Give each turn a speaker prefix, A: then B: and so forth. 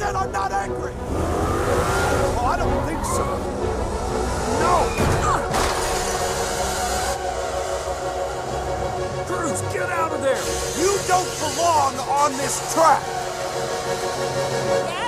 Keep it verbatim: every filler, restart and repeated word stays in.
A: said I'm not angry! Oh, I don't think so. No!
B: Cruz, get out of there!
A: You don't belong on this track!
C: Dad?